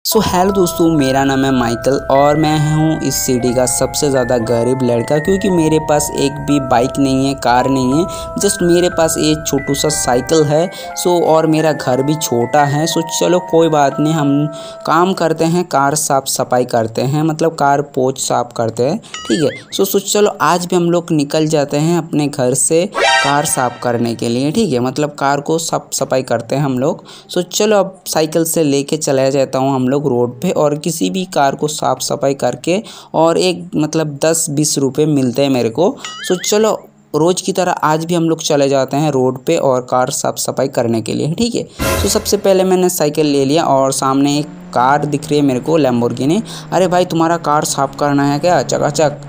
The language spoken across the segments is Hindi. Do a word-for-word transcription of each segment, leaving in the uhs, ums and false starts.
सो हेलो दोस्तों, मेरा नाम है माइकल और मैं हूँ इस सिटी का सबसे ज़्यादा गरीब लड़का, क्योंकि मेरे पास एक भी बाइक नहीं है, कार नहीं है, जस्ट मेरे पास एक छोटू सा साइकिल है। सो और मेरा घर भी छोटा है। सो चलो कोई बात नहीं, हम काम करते हैं, कार साफ सफाई करते हैं, मतलब कार पोछ साफ करते हैं, ठीक है। सो सो चलो आज भी हम लोग निकल जाते हैं अपने घर से कार साफ करने के लिए, ठीक है, मतलब कार को साफ सफाई करते हैं हम लोग। सो चलो अब साइकिल से लेके चला जाता हूँ हम लोग रोड पे, और किसी भी कार को साफ सफाई करके और एक मतलब दस बीस रुपए मिलते हैं मेरे को। सो चलो रोज़ की तरह आज भी हम लोग चले जाते हैं रोड पे और कार साफ सफाई करने के लिए, ठीक है। तो सबसे पहले मैंने साइकिल ले लिया और सामने एक कार दिख रही है मेरे को, लैम्बोर्गिनी। अरे भाई तुम्हारा कार साफ करना है क्या? चकाचक।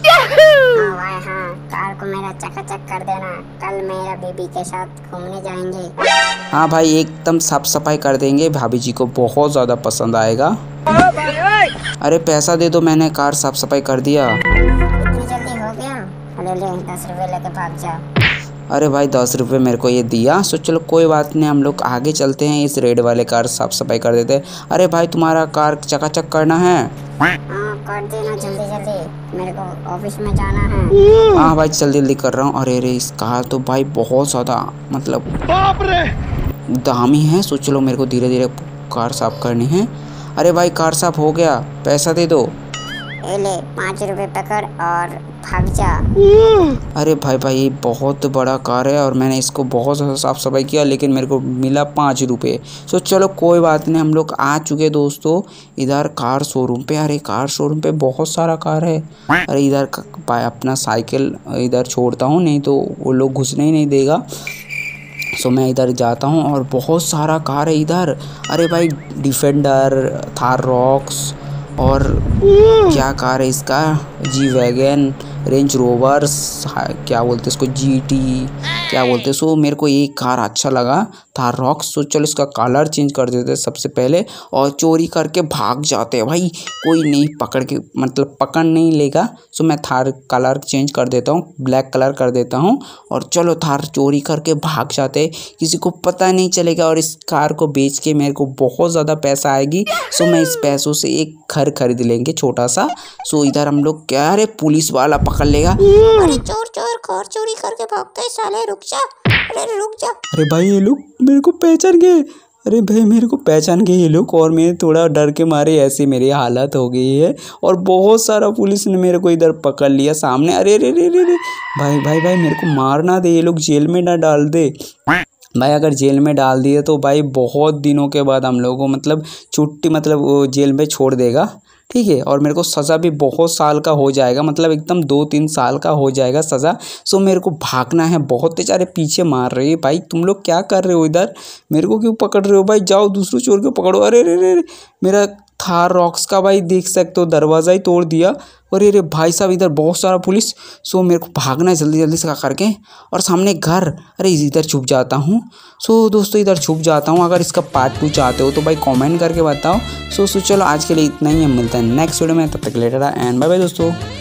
कार को मेरा चकाचक कर देना, कल मेरा बेबी के साथ घूमने जाएंगे। हाँ भाई एकदम साफ सफाई कर देंगे, भाभी जी को बहुत ज़्यादा पसंद आएगा। अरे पैसा दे दो, मैंने कार साफ सफाई कर दिया। इतनी जल्दी हो गया? ले ले दस रुपए लेके भाग जा। अरे भाई दस रुपये मेरे को ये दिया। सो चलो कोई बात नहीं, हम लोग आगे चलते हैं, इस रेड वाले कार साफ सफाई कर देते हैं। अरे भाई तुम्हारा कार चकाचक करना है? हाँ कर देना जल्दी जल्दी, मेरे को ऑफिस में जाना है। हाँ भाई जल्दी जल्दी कर रहा हूँ। अरे अरे इस कार तो भाई बहुत ज़्यादा मतलब बाप रे दामी है। सो चलो मेरे को धीरे धीरे कार साफ करनी है। अरे भाई कार साफ हो गया, पैसा दे दो। ए ले पाँच रुपए पकड़ और भाग जा। अरे भाई भाई बहुत बड़ा कार है और मैंने इसको बहुत ज़्यादा साफ़ सफाई किया, लेकिन मेरे को मिला पाँच रुपये। सो चलो कोई बात नहीं, हम लोग आ चुके दोस्तों इधर कार शोरूम पे। अरे कार शोरूम पे बहुत सारा कार है। अरे इधर अपना साइकिल इधर छोड़ता हूँ, नहीं तो वो लोग घुसने ही नहीं देगा। सो मैं इधर जाता हूँ और बहुत सारा कार है इधर। अरे भाई डिफेंडर, थार रॉक्स और क्या कार है इसका, जी वैगन, रेंज रोवर्स, क्या बोलते हैं इसको, जी टी क्या बोलते हैं। सो मेरे को एक कार अच्छा लगा, थार रॉक्स। सो चलो इसका कलर चेंज कर देते हैं सबसे पहले और चोरी करके भाग जाते हैं भाई, कोई नहीं पकड़ के मतलब पकड़ नहीं लेगा। सो मैं थार कलर चेंज कर देता हूँ, ब्लैक कलर कर देता हूँ और चलो थार चोरी करके भाग जाते हैं, किसी को पता नहीं चलेगा और इस कार को बेच के मेरे को बहुत ज़्यादा पैसा आएगी। सो मैं इस पैसों से एक घर खरीद लेंगे छोटा सा। सो इधर हम लोग क्या, अरे पुलिस वाला पकड़ लेगा। अरे चोर चोर कार चोरी करके भागते हैं साले, रुक जा, अरे रुक जा। अरे भाई ये लोग मेरे को पहचान गए। अरे भाई मेरे को पहचान गए ये लोग और मैं थोड़ा डर के मारे ऐसी मेरी हालत हो गई है और बहुत सारा पुलिस ने मेरे को इधर पकड़ लिया सामने। अरे रे रे रे रे भाई भाई भाई मेरे को मार ना दे, ये लोग जेल में ना डाल दे भाई। अगर जेल में डाल दिए तो भाई बहुत दिनों के बाद हम लोगों को मतलब छुट्टी मतलब वो जेल में छोड़ देगा, ठीक है, और मेरे को सज़ा भी बहुत साल का हो जाएगा, मतलब एकदम दो तीन साल का हो जाएगा सज़ा। सो मेरे को भागना है, बहुत तेज। अरे पीछे मार रही है भाई, तुम लोग क्या कर रहे हो इधर, मेरे को क्यों पकड़ रहे हो भाई? जाओ दूसरे चोर को पकड़ो। अरे रे रे मेरा थार रॉक्स का भाई देख सकते हो दरवाज़ा ही तोड़ दिया। अरे अरे भाई साहब इधर बहुत सारा पुलिस। सो मेरे को भागना है जल्दी जल्दी से करके और सामने घर। अरे इधर छुप जाता हूँ। सो दोस्तों इधर छुप जाता हूँ। अगर इसका पार्ट टू चाहते हो तो भाई कमेंट करके बताओ। सो सो चलो आज के लिए इतना ही, हम मिलते हैं नेक्स्ट वीडियो में, तब तक लेटर एंड बाय बाय दोस्तों।